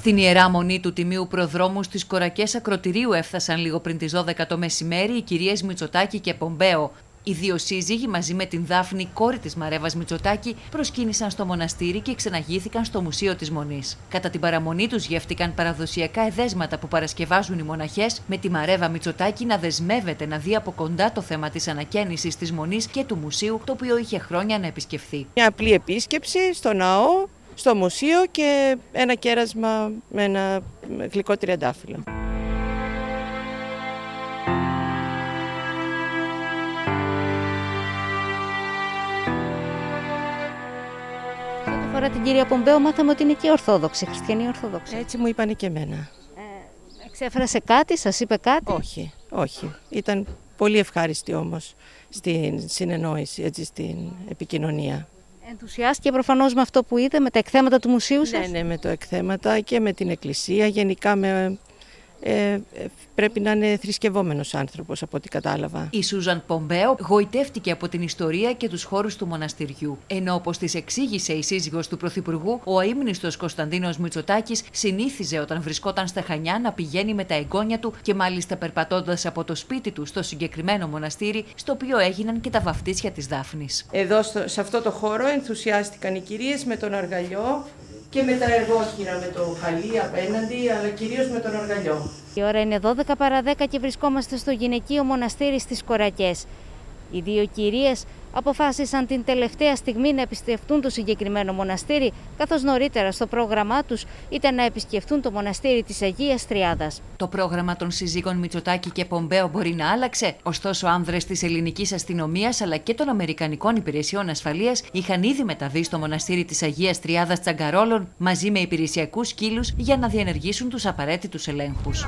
Στην Ιερά Μονή του Τιμίου Προδρόμου στις Κορακές Ακροτηρίου έφτασαν λίγο πριν τις 12 το μεσημέρι οι κυρίες Μητσοτάκη και Πομπέο. Οι δύο σύζυγοι μαζί με την Δάφνη, κόρη της Μαρέβας Μητσοτάκη, προσκύνησαν στο μοναστήρι και ξεναγήθηκαν στο Μουσείο της Μονής. Κατά την παραμονή τους γεύτηκαν παραδοσιακά εδέσματα που παρασκευάζουν οι μοναχές, με τη Μαρέβα Μητσοτάκη να δεσμεύεται να δει από κοντά το θέμα της ανακαίνησης της Μονής και του Μουσείου, το οποίο είχε χρόνια να επισκεφθεί. Μια απλή επίσκεψη στο ναό, στο μουσείο και ένα κέρασμα με ένα γλυκό τριαντάφυλλο. Αφορά την κυρία Πομπέο, μάθαμε ότι είναι και Ορθόδοξη, χριστιανή Ορθόδοξη. Έτσι μου είπανε και εμένα. Εξέφρασε κάτι, σας είπε κάτι? Όχι. Ήταν πολύ ευχάριστη όμως στην συνεννόηση, έτσι, στην επικοινωνία. Ενθουσιάστηκε προφανώς με αυτό που είδε, με τα εκθέματα του μουσείου σας? Ναι, με τα εκθέματα και με την εκκλησία. Γενικά πρέπει να είναι θρησκευόμενος άνθρωπος από ό,τι κατάλαβα. Η Σούζαν Πομπέο γοητεύτηκε από την ιστορία και τους χώρους του μοναστηριού. Ενώ, όπως της εξήγησε η σύζυγος του Πρωθυπουργού, ο αείμνηστος Κωνσταντίνος Μητσοτάκης συνήθιζε όταν βρισκόταν στα Χανιά να πηγαίνει με τα εγγόνια του και μάλιστα περπατώντας από το σπίτι του στο συγκεκριμένο μοναστήρι, στο οποίο έγιναν και τα βαφτίσια της Δάφνης. Εδώ σε αυτό το χώρο ενθουσιάστηκαν οι κυρίες με τον αργαλιό και με τα εργόχειρα, με το χαλί απέναντι, αλλά κυρίως με τον αργαλιό. Η ώρα είναι 12 παρά 10 και βρισκόμαστε στο γυναικείο μοναστήρι στις Κορακές. Οι δύο κυρίες αποφάσισαν την τελευταία στιγμή να επισκεφτούν το συγκεκριμένο μοναστήρι, καθώς νωρίτερα στο πρόγραμμά τους ήταν να επισκεφτούν το μοναστήρι της Αγίας Τριάδας. Το πρόγραμμα των συζύγων Μητσοτάκη και Πομπέο μπορεί να άλλαξε, ωστόσο άνδρες της ελληνικής αστυνομίας αλλά και των αμερικανικών υπηρεσιών ασφαλείας είχαν ήδη μεταβεί στο μοναστήρι της Αγίας Τριάδας Τσαγκαρόλων μαζί με υπηρεσιακούς σκύλους για να διενεργήσουν τους απαραίτητους ελέγχους.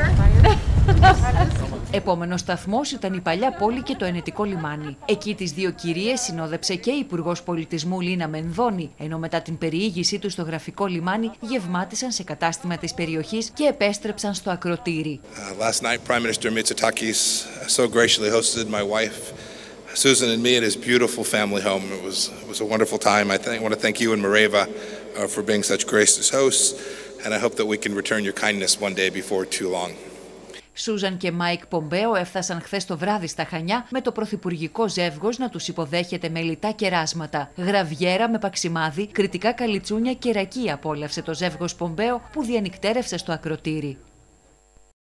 Επόμενος σταθμός ήταν η παλιά πόλη και το ενετικό λιμάνι. Εκεί τις δύο κυρίες συνόδεψε και η Υπουργός Πολιτισμού Λίνα Μενδώνη, ενώ μετά την περιήγησή του στο γραφικό λιμάνι γευμάτισαν σε κατάστημα της περιοχής και επέστρεψαν στο ακροτήρι. Last night, Prime Minister Mitsotakis so graciously hosted my wife Susan and me at his beautiful family home. It was a wonderful time. I want to thank you and Mareva for being such gracious hosts, and I hope that we can return your kindness one day before too long. Σούζαν και Μάικ Πομπέο έφτασαν χθες το βράδυ στα Χανιά με το πρωθυπουργικό ζεύγος να τους υποδέχεται με λιτά κεράσματα. Γραβιέρα με παξιμάδι, κριτικά καλιτσούνια και ρακί απόλαυσε το ζεύγος Πομπέο που διανυκτέρευσε στο ακροτήρι.